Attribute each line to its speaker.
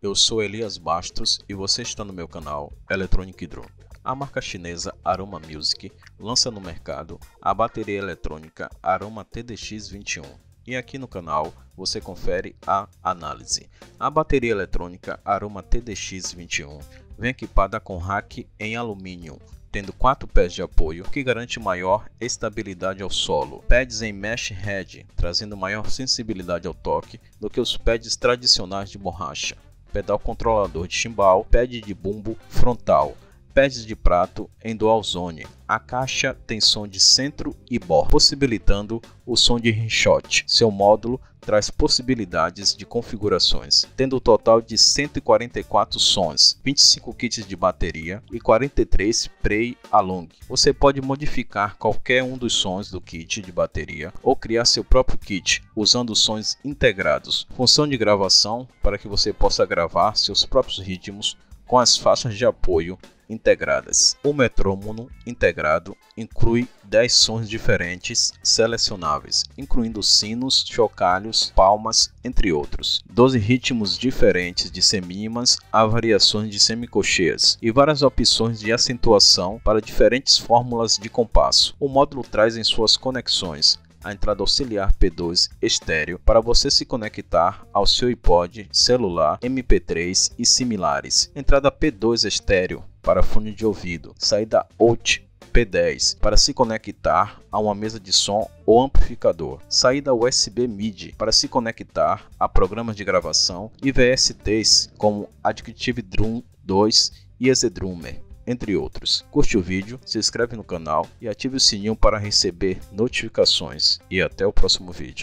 Speaker 1: Eu sou Elias Bastos e você está no meu canal Electronic Draw. A marca chinesa Aroma Music lança no mercado a bateria eletrônica Aroma TDX21 e aqui no canal você confere a análise. A bateria eletrônica Aroma TDX21 vem equipada com rack em alumínio, tendo 4 pés de apoio, que garante maior estabilidade ao solo. Pads em mesh head, trazendo maior sensibilidade ao toque do que os pads tradicionais de borracha. Pedal controlador de chimbal, pad de bumbo frontal, pads de prato em dual zone. A caixa tem som de centro e bore, possibilitando o som de rimshot. Seu módulo traz possibilidades de configurações, tendo um total de 144 sons, 25 kits de bateria e 43 play-along. Você pode modificar qualquer um dos sons do kit de bateria ou criar seu próprio kit usando sons integrados. Função de gravação para que você possa gravar seus próprios ritmos com as faixas de apoio integradas. O metrônomo integrado inclui 10 sons diferentes selecionáveis, incluindo sinos, chocalhos, palmas, entre outros. 12 ritmos diferentes de semínimas a variações de semicolcheias e várias opções de acentuação para diferentes fórmulas de compasso. O módulo traz em suas conexões a entrada auxiliar P2 estéreo para você se conectar ao seu iPod, celular, MP3 e similares. Entrada P2 estéreo para fone de ouvido. Saída out P10 para se conectar a uma mesa de som ou amplificador. Saída USB MIDI para se conectar a programas de gravação e VSTs como Addictive Drum 2 e EasyDrummer, entre outros. Curte o vídeo, se inscreve no canal e ative o sininho para receber notificações. E até o próximo vídeo.